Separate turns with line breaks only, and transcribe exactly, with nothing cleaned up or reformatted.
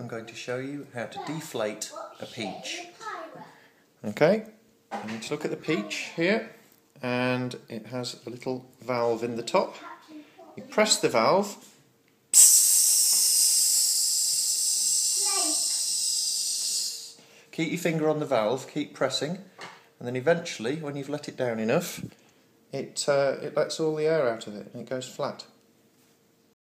going to show you how to deflate a peach. Okay, you need to look at the peach here, and it has a little valve in the top. You press the valve, keep your finger on the valve, keep pressing, and then eventually, when you've let it down enough, it, uh, it lets all the air out of it and it goes flat.